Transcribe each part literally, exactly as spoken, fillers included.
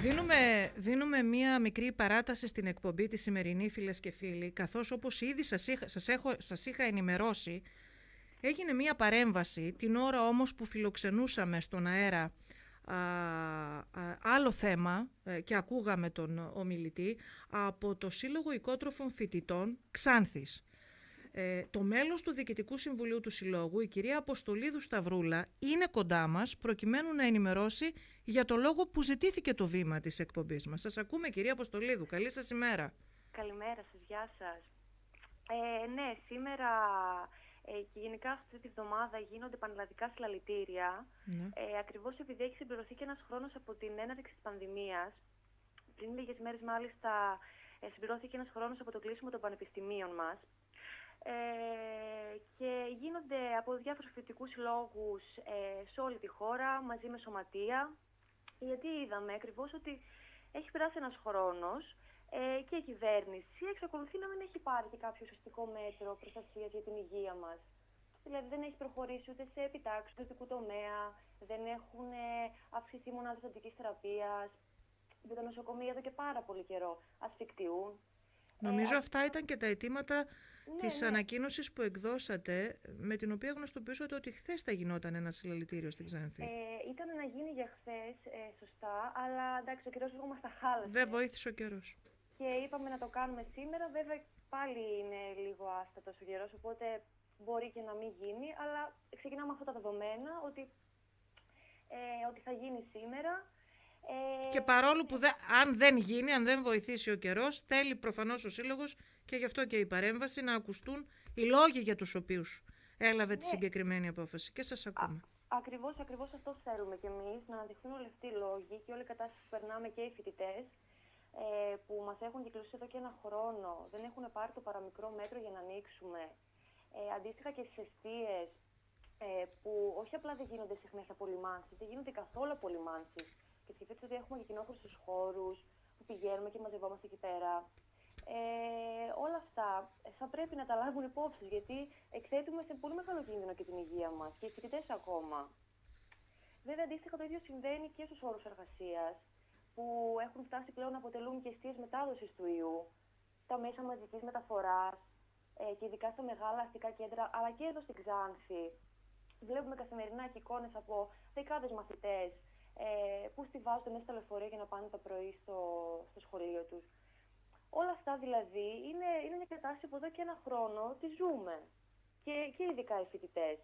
Δίνουμε, δίνουμε μία μικρή παράταση στην εκπομπή τη σημερινή, φίλες και φίλοι, καθώς όπως ήδη σας είχα, σας έχω, σας είχα ενημερώσει, έγινε μία παρέμβαση την ώρα όμως που φιλοξενούσαμε στον αέρα α, α, άλλο θέμα ε, και ακούγαμε τον ομιλητή από το Σύλλογο Οικότροφων Φοιτητών Ξάνθης. Ε, το μέλος του Διοικητικού Συμβουλίου του Συλλόγου, η κυρία Αποστολίδου Σταυρούλα, είναι κοντά μας προκειμένου να ενημερώσει για το λόγο που ζητήθηκε το βήμα της εκπομπής μας. Σας ακούμε, κυρία Αποστολίδου. Καλή σας ημέρα. Καλημέρα σας, γεια σας. Ε, ναι, σήμερα ε, και γενικά αυτή τη βδομάδα γίνονται πανελλαδικά συλλαλητήρια. Ναι. Ε, ακριβώς επειδή έχει συμπληρωθεί και ένας χρόνος από την έναρξη της πανδημίας. Πριν λίγες μέρες μάλιστα ε, συμπληρώθηκε ένας χρόνος από το κλείσιμο των πανεπιστημίων μας. Ε, και γίνονται από διάφορους φοιτητικούς συλλόγους ε, σε όλη τη χώρα, μαζί με σωματεία, γιατί είδαμε ακριβώς ότι έχει περάσει ένας χρόνος ε, και η κυβέρνηση εξακολουθεί να μην έχει πάρει και κάποιο ουσιαστικό μέτρο προστασίας για την υγεία μας. Δηλαδή δεν έχει προχωρήσει ούτε σε επιτάξεις του ιδιωτικού τομέα, δεν έχουν ε, αυξηθεί μονάδες αντικής θεραπείας, τα νοσοκομεία εδώ και πάρα πολύ καιρό ασφικτιούν. Νομίζω ε, αυτά ήταν και τα αιτήματα ναι, της ναι. ανακοίνωσης που εκδώσατε, με την οποία γνωστοποιούσατε ότι χθες θα γινόταν ένα συλλαλητήριο στην Ξάνθη. Ε, ήταν να γίνει για χθες, ε, σωστά, αλλά εντάξει, ο καιρός λίγο μας τα χάλασε. Δεν βοήθησε ο καιρός. Και είπαμε να το κάνουμε σήμερα, βέβαια πάλι είναι λίγο άστατος ο καιρός, οπότε μπορεί και να μην γίνει, αλλά ξεκινάμε αυτά τα δεδομένα, ότι, ε, ότι θα γίνει σήμερα. Ε, και παρόλο που δε, αν δεν γίνει, αν δεν βοηθήσει ο καιρός, θέλει προφανώς ο Σύλλογος και γι' αυτό και η παρέμβαση να ακουστούν οι λόγοι για τους οποίους έλαβε ναι. τη συγκεκριμένη απόφαση. Και σας ακούμε. Α, ακριβώς, ακριβώς αυτό θέλουμε κι εμείς, να αναδειχθούν όλοι αυτοί οι λόγοι και όλη η κατάσταση που περνάμε και οι φοιτητές ε, που μας έχουν κυκλώσει εδώ και ένα χρόνο, δεν έχουν πάρει το παραμικρό μέτρο για να ανοίξουμε. Ε, αντίστοιχα και στις εστίες ε, που όχι απλά δεν γίνονται συχνές απολυμάνσεις, δεν γίνονται καθόλου απολυμάνσεις. Και σκεφτείτε ότι έχουμε και κοινόχρηστους χώρους που πηγαίνουμε και μαζευόμαστε εκεί πέρα. Ε, όλα αυτά θα πρέπει να τα λάβουν υπόψη, γιατί εκθέτουμε σε πολύ μεγάλο κίνδυνο και την υγεία μας και οι φοιτητές ακόμα. Βέβαια, αντίστοιχα το ίδιο συμβαίνει και στους χώρους εργασίας, που έχουν φτάσει πλέον να αποτελούν και αιστείες μετάδοσης του ιού, τα μέσα μαζικής μεταφοράς ε, και ειδικά στα μεγάλα αστικά κέντρα, αλλά και εδώ στην Ξάνθη. Βλέπουμε καθημερινά και εικόνες από δεκάδες μαθητές Ε, που στιβάζονται μέσα στα λεωφορεία για να πάνε το πρωί στο, στο σχολείο τους. Όλα αυτά δηλαδή είναι, είναι μια κατάσταση που εδώ και ένα χρόνο τη ζούμε. Και, και ειδικά οι φοιτητές.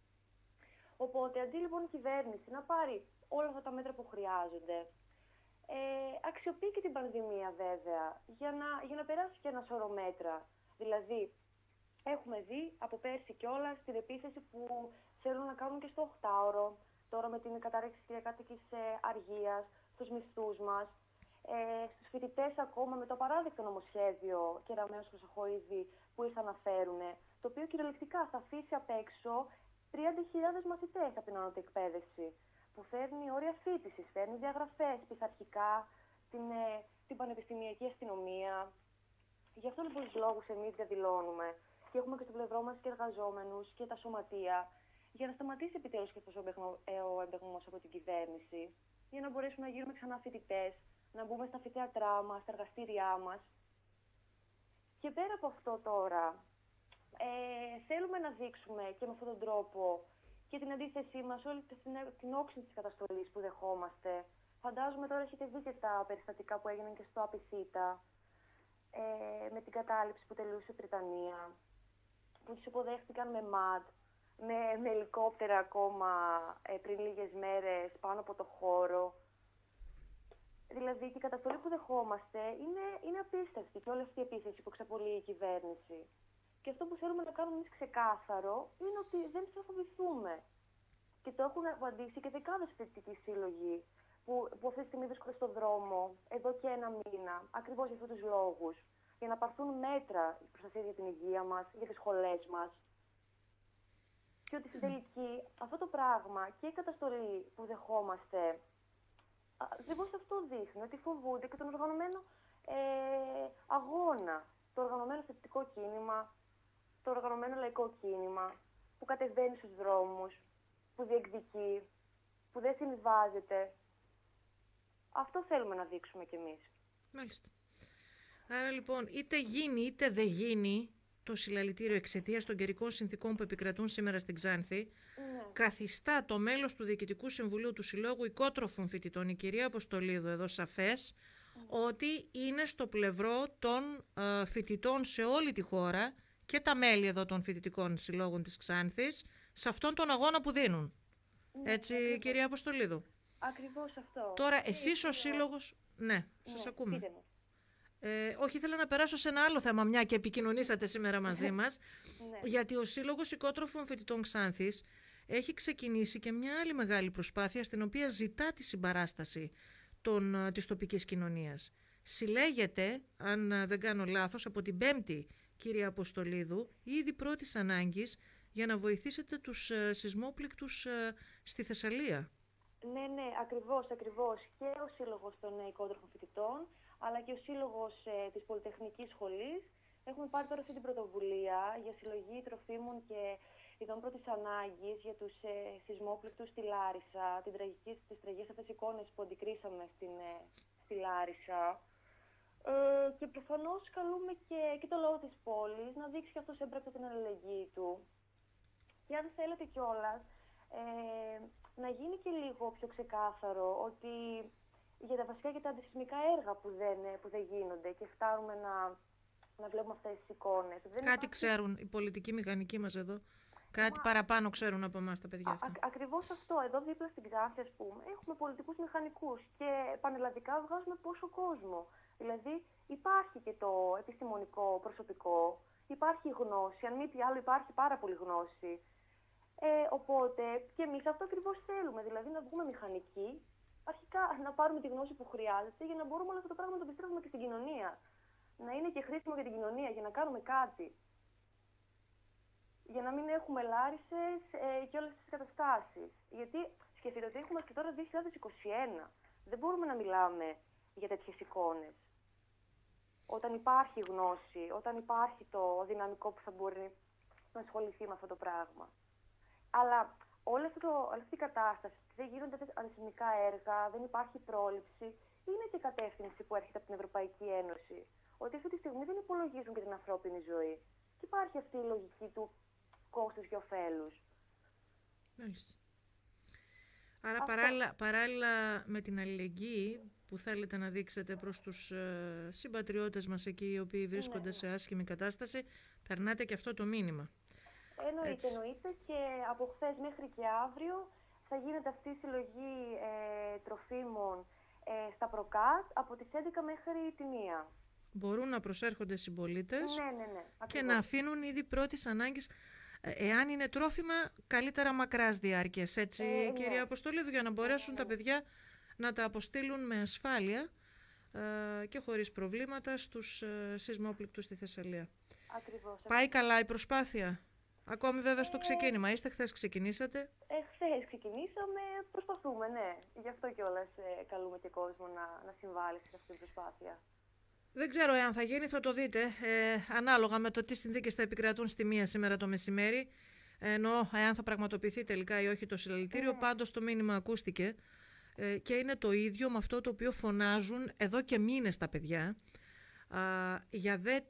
Οπότε αντί λοιπόν η κυβέρνηση να πάρει όλα αυτά τα μέτρα που χρειάζονται, ε, αξιοποιεί και την πανδημία βέβαια για να, για να περάσει και ένα σώρο μέτρα. Δηλαδή έχουμε δει από πέρσι κιόλας την επίθεση που θέλουν να κάνουν και στο οκτάωρο. Τώρα με την κατάρρευση της κυριακάτικης αργίας, στους μισθούς μας, ε, στους φοιτητές ακόμα με το απαράδεκτο νομοσχέδιο Κεραμέως Χρυσοχοΐδη που ήρθαν να φέρουν, το οποίο κυριολεκτικά θα αφήσει απ' έξω τριάντα χιλιάδες μαθητές από την ανώτερη εκπαίδευση, που φέρνει όρια φοιτησης, φέρνει διαγραφές πειθαρχικά, την, ε, την πανεπιστημιακή αστυνομία. Γι' αυτόν λοιπόν τους λόγους εμείς διαδηλώνουμε και έχουμε και στο πλευρό μας και εργαζόμενους και τα σωματεία, για να σταματήσει επιτέλους και αυτός ο εμπεγμός από την κυβέρνηση, για να μπορέσουμε να γίνουμε ξανά φοιτητές, να μπούμε στα φοιτεατρά μας, στα εργαστήριά μας. Και πέρα από αυτό τώρα, ε, θέλουμε να δείξουμε και με αυτόν τον τρόπο και την αντίθεσή μας, όλη την, την όξυνση της καταστολής που δεχόμαστε. Φαντάζομαι τώρα έχετε δει και τα περιστατικά που έγιναν και στο Απιθύτα, ε, με την κατάληψη που τελούσε η Βρετανία, που τους υποδέχτηκαν με ΜΑΤ, με, με ελικόπτερα ακόμα ε, πριν λίγες μέρες πάνω από το χώρο. Δηλαδή και η καταστολή που δεχόμαστε είναι, είναι απίστευτη και όλη αυτή η επίθεση που εξαπολύει η κυβέρνηση. Και αυτό που θέλουμε να κάνουμε εμείς ξεκάθαρο είναι ότι δεν θα φοβηθούμε. Και το έχουν απαντήσει και δεκάδες φοιτητικοί σύλλογοι που, που αυτή τη στιγμή βρίσκονται στον δρόμο εδώ και ένα μήνα, ακριβώς για αυτούς τους λόγους. Για να πάρθουν μέτρα η προστασία για την υγεία μας, για τις σχολές μας. Και ότι στην τελική αυτό το πράγμα και η καταστολή που δεχόμαστε, ακριβώς αυτό δείχνει, ότι φοβούνται και τον οργανωμένο ε, αγώνα, το οργανωμένο θετικό κίνημα, το οργανωμένο λαϊκό κίνημα, που κατεβαίνει στους δρόμους, που διεκδικεί, που δεν συμβιβάζεται. Αυτό θέλουμε να δείξουμε κι εμείς. Μάλιστα. Άρα λοιπόν, είτε γίνει είτε δεν γίνει το συλλαλητήριο εξαιτίας των καιρικών συνθήκων που επικρατούν σήμερα στην Ξάνθη, Ναι. καθιστά το μέλος του Διοικητικού Συμβουλίου του Συλλόγου Οικότροφων Φοιτητών, η κυρία Αποστολίδου, εδώ σαφές, mm. ότι είναι στο πλευρό των ε, φοιτητών σε όλη τη χώρα και τα μέλη εδώ των φοιτητικών συλλόγων της Ξάνθης, σε αυτόν τον αγώνα που δίνουν. Ναι, Έτσι, ακριβώς. κυρία Αποστολίδου. Ακριβώς αυτό. Τώρα, εσείς ο σύλλογος... Ναι, σας ναι, ακούμε. πείτε μου. Ε, όχι, ήθελα να περάσω σε ένα άλλο θέμα, μια και επικοινωνήσατε σήμερα μαζί μας, Ναι. γιατί ο Σύλλογος Οικότροφων Φοιτητών Ξάνθης έχει ξεκινήσει και μια άλλη μεγάλη προσπάθεια, στην οποία ζητά τη συμπαράσταση των, της τοπικής κοινωνίας. Συλλέγεται, αν δεν κάνω λάθος, από την Πέμπτη, κυρία Αποστολίδου, ήδη πρώτης ανάγκης, για να βοηθήσετε τους ε, σεισμόπληκτους ε, στη Θεσσαλία. Ναι, ναι, ακριβώς, ακριβώς. Και ο Σύλλογος των Οικότροφων Φοιτητών, αλλά και ο Σύλλογος ε, της Πολυτεχνικής Σχολής έχουμε πάρει τώρα αυτή την πρωτοβουλία για συλλογή τροφίμων και ειδών πρώτης ανάγκης για τους ε, σεισμόπληκτους στη Λάρισα, την τραγική, τις τραγικές αυτές εικόνες που αντικρίσαμε στην, ε, στη Λάρισα. Ε, και προφανώς καλούμε και, και το λαό της πόλης να δείξει και αυτός έμπρακτα την αλληλεγγύη του. Και αν θέλετε κιόλας, ε, να γίνει και λίγο πιο ξεκάθαρο ότι για τα βασικά και τα αντισυσμικά έργα που δεν, που δεν γίνονται και φτάνουμε να, να βλέπουμε αυτές τις εικόνες. Δεν Κάτι υπάρχει... ξέρουν οι πολιτικοί μηχανικοί μας εδώ. Κάτι Μα... παραπάνω ξέρουν από εμάς τα παιδιά αυτά. Α, ακριβώς αυτό. Εδώ δίπλα στην Ξάνθη, ας πούμε, έχουμε πολιτικούς μηχανικούς και πανελλαδικά βγάζουμε πόσο κόσμο. Δηλαδή υπάρχει και το επιστημονικό προσωπικό, υπάρχει γνώση, αν μη τι άλλο υπάρχει πάρα πολύ γνώση. Ε, οπότε και εμείς αυτό ακριβώς θέλουμε, δηλαδή να βγούμε μηχανικοί, αρχικά να πάρουμε τη γνώση που χρειάζεται για να μπορούμε όλο αυτό το πράγμα να το επιστρέφουμε και στην κοινωνία. Να είναι και χρήσιμο για την κοινωνία, για να κάνουμε κάτι. Για να μην έχουμε λάρισες ε, και όλες τις καταστάσεις. Γιατί σκεφτείτε ότι έχουμε και τώρα δύο χιλιάδες είκοσι ένα. Δεν μπορούμε να μιλάμε για τέτοιες εικόνες. Όταν υπάρχει γνώση, όταν υπάρχει το δυναμικό που θα μπορεί να ασχοληθεί με αυτό το πράγμα. Αλλά όλη αυτή, το, όλη αυτή η κατάσταση, δεν γίνονται αντισυσμικά έργα, δεν υπάρχει πρόληψη, είναι και κατεύθυνση που έρχεται από την Ευρωπαϊκή Ένωση. Ότι αυτή τη στιγμή δεν υπολογίζουν και την ανθρώπινη ζωή. Και υπάρχει αυτή η λογική του κόστους και ωφέλους. Μάλιστα. Άρα παράλληλα, παράλληλα με την αλληλεγγύη που θέλετε να δείξετε προς τους ε, συμπατριώτες μας εκεί, οι οποίοι βρίσκονται ναι, σε άσχημη κατάσταση, περνάτε και αυτό το μήνυμα. Εννοείται, εννοείται, και από χθες μέχρι και αύριο θα γίνεται αυτή η συλλογή ε, τροφίμων ε, στα Προκάτ από τις έντεκα μέχρι τη μία. Μπορούν να προσέρχονται συμπολίτες ναι, ναι, ναι, και να αφήνουν ήδη πρώτης ανάγκης, εάν είναι τρόφιμα, καλύτερα μακράς διάρκειας, έτσι ε, κυρία ναι. Αποστολίδου, για να μπορέσουν ναι, ναι. τα παιδιά να τα αποστείλουν με ασφάλεια ε, και χωρίς προβλήματα στους ε, σεισμόπληκτους στη Θεσσαλία. Ακριβώς. Πάει καλά η προσπάθεια? Ακόμη βέβαια στο ξεκίνημα. Είστε χθες ξεκινήσατε? Ε, χθες ξεκινήσαμε, προσπαθούμε, ναι. Γι' αυτό κιόλας ε, καλούμε και κόσμο να, να συμβάλλει σε αυτή την προσπάθεια. Δεν ξέρω εάν θα γίνει, θα το δείτε. Ε, ανάλογα με το τι συνθήκες θα επικρατούν στη μία σήμερα το μεσημέρι. Ενώ εάν θα πραγματοποιηθεί τελικά ή όχι το συλλαλητήριο, mm. πάντως το μήνυμα ακούστηκε. Ε, και είναι το ίδιο με αυτό το οποίο φωνάζουν εδώ και μήνες τα παιδιά. Α, για δε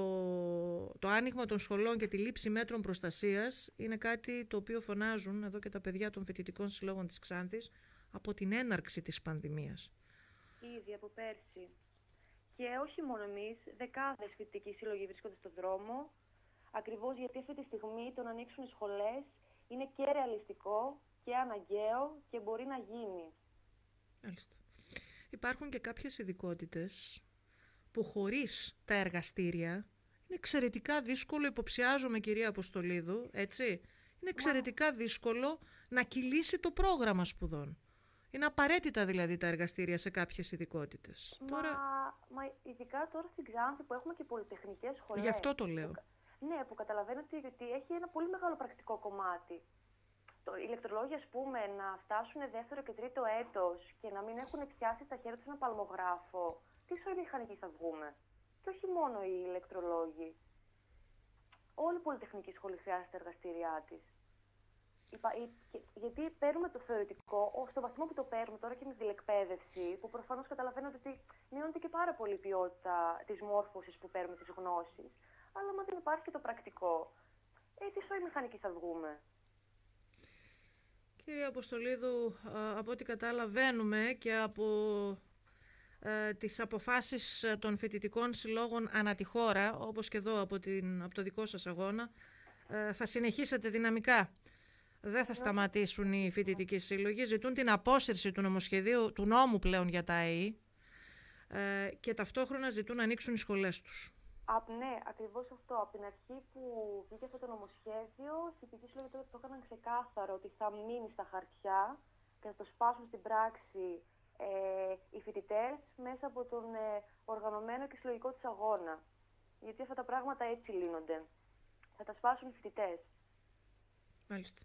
το, το άνοιγμα των σχολών και τη λήψη μέτρων προστασίας είναι κάτι το οποίο φωνάζουν εδώ και τα παιδιά των φοιτητικών συλλόγων της Ξάνθης από την έναρξη της πανδημίας. Ήδη από πέρσι. Και όχι μόνο εμείς, δεκάδες φοιτητικοί σύλλογοι βρίσκονται στον δρόμο, ακριβώς γιατί αυτή τη στιγμή το να ανοίξουν σχολές είναι και ρεαλιστικό και αναγκαίο και μπορεί να γίνει. Μάλιστα. Υπάρχουν και κάποιες ειδικότητες που χωρίς τα εργαστήρια είναι εξαιρετικά δύσκολο, υποψιάζομαι κυρία Αποστολίδου, έτσι, είναι εξαιρετικά Μα... δύσκολο να κυλήσει το πρόγραμμα σπουδών. Είναι απαραίτητα δηλαδή τα εργαστήρια σε κάποιες ειδικότητες. Μα, τώρα... μα ειδικά τώρα στην Ξάνθη που έχουμε και πολυτεχνικές σχολές. Γι' αυτό το λέω. Που, ναι, που καταλαβαίνετε ότι έχει ένα πολύ μεγάλο πρακτικό κομμάτι. Το, οι ηλεκτρολόγοι, ας πούμε, να φτάσουν δεύτερο και τρίτο έτος και να μην έχουν πιάσει στα χέρια τους ένα παλμογράφο. Τι σωρή μηχανική θα βγούμε? Και όχι μόνο οι ηλεκτρολόγοι. Όλη η πολυτεχνική σχολή χρειάζεται εργαστήριά της. Υπα- ή- και- Γιατί παίρνουμε το θεωρητικό, ο- στο βαθμό που το παίρνουμε τώρα και με την εκπαίδευση, που προφανώς καταλαβαίνετε ότι μειώνεται και πάρα πολύ η ποιότητα της μόρφωσης που παίρνουμε τις γνώσεις, αλλά άμα δεν υπάρχει και το πρακτικό, ε, τι σοϊ μηχανική θα βγούμε. Κύριε Αποστολίδου, α, από ό,τι καταλαβαίνουμε και από ε, τις αποφάσεις των φοιτητικών συλλόγων ανά τη χώρα, όπως και εδώ από, την, από το δικό σας αγώνα, ε, θα συνεχίσετε δυναμικά. Δεν θα σταματήσουν οι φοιτητικοί σύλλογοι, ζητούν την απόσυρση του νομοσχεδίου, του νόμου πλέον για τα ΑΕΗ, ε, και ταυτόχρονα ζητούν να ανοίξουν οι σχολές τους. Α, ναι, ακριβώς αυτό. Από την αρχή που βγήκε αυτό το νομοσχέδιο, οι φοιτητικοί σύλλογοι το, το έκαναν ξεκάθαρο ότι θα μείνει στα χαρτιά και θα το σπάσουν στην πράξη ε, οι φοιτητές μέσα από τον ε, οργανωμένο και συλλογικό της αγώνα. Γιατί αυτά τα πράγματα έτσι λύνονται. Θα τα σπάσουν οι φοιτητές. Μάλιστα.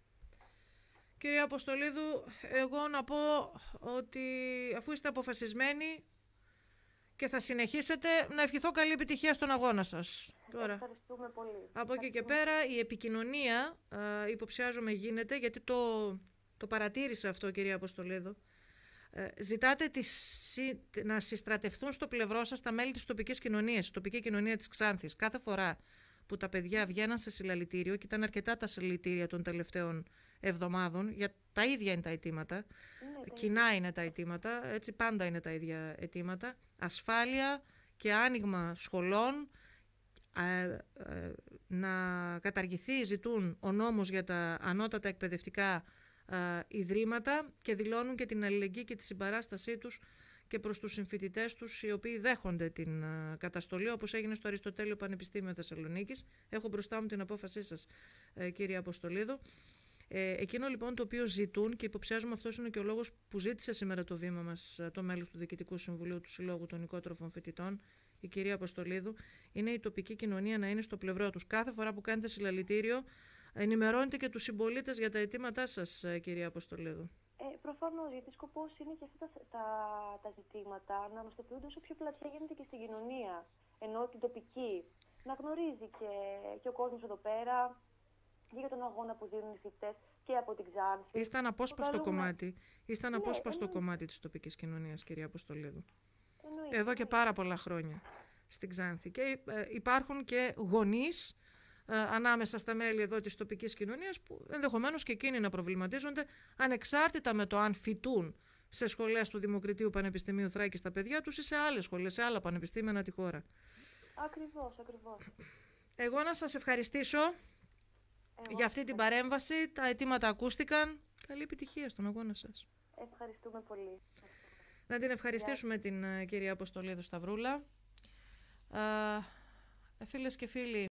Κύριε Αποστολίδου, εγώ να πω ότι αφού είστε αποφασισμένοι και θα συνεχίσετε, να ευχηθώ καλή επιτυχία στον αγώνα σας. Τώρα, ευχαριστούμε πολύ. από εκεί και πέρα η επικοινωνία, ε, υποψιάζομαι, γίνεται, γιατί το, το παρατήρησα αυτό, κυρία Αποστολίδου. Ε, ζητάτε τις, να συστρατευτούν στο πλευρό σας τα μέλη της τοπικής κοινωνίας, η τοπική κοινωνία της Ξάνθης. Κάθε φορά που τα παιδιά βγαίναν σε συλλαλητήριο, και ήταν αρκετά τα συλλαλητήρια των τελευταίων εβδομάδων, για τα ίδια είναι τα αιτήματα, ναι, κοινά είναι τα αιτήματα, έτσι πάντα είναι τα ίδια αιτήματα, ασφάλεια και άνοιγμα σχολών, ε, ε, να καταργηθεί, ζητούν, ο νόμος για τα ανώτατα εκπαιδευτικά ε, ιδρύματα, και δηλώνουν και την αλληλεγγύη και τη συμπαράστασή τους και προς τους συμφοιτητές τους, οι οποίοι δέχονται την uh, καταστολή, όπως έγινε στο Αριστοτέλειο Πανεπιστήμιο Θεσσαλονίκης. Έχω μπροστά μου την απόφασή σας, ε, κύριε Αποστολίδου. Ε, εκείνο λοιπόν το οποίο ζητούν, και υποψιάζομαι αυτός είναι και ο λόγος που ζήτησε σήμερα το βήμα μας το μέλος του Διοικητικού Συμβουλίου του Συλλόγου των Οικότροφων Φοιτητών, η κυρία Αποστολίδου, είναι η τοπική κοινωνία να είναι στο πλευρό τους. Κάθε φορά που κάνετε συλλαλητήριο, ενημερώνετε και τους συμπολίτες για τα αιτήματά σας, κυρία Αποστολίδου. Ε, προφανώς, γιατί σκοπός είναι και αυτά τα, τα, τα ζητήματα να γνωστοποιούνται όσο πιο πλατιά γίνεται και στην κοινωνία, ενώ την τοπική. Να γνωρίζει και, και ο κόσμος εδώ πέρα και για τον αγώνα που δίνουν οι φοιτητές και από την Ξάνθη. Είστε αναπόσπαστο Προκαλούμε... κομμάτι, είστε αναπόσπαστο ναι, κομμάτι της τοπικής κοινωνίας, κυρία Αποστολίδου. Εννοείται. Εδώ και πάρα πολλά χρόνια στην Ξάνθη. Και ε, υπάρχουν και γονείς ε, ανάμεσα στα μέλη εδώ της τοπικής κοινωνίας που ενδεχομένως και εκείνοι να προβληματίζονται, ανεξάρτητα με το αν φοιτούν σε σχολές του Δημοκρατίου Πανεπιστημίου Θράκης τα παιδιά τους ή σε άλλες σχολές, σε άλλα πανεπιστήμια ανά τη χώρα. Ακριβώς, ακριβώς. Εγώ να σας ευχαριστήσω Εγώ για αυτή την παρέμβαση. Τα αιτήματα ακούστηκαν. Καλή επιτυχία στον αγώνα σας. Ευχαριστούμε πολύ. Να την ευχαριστήσουμε την uh, κυρία Αποστολίδου Σταυρούλα. Uh, φίλες και φίλοι,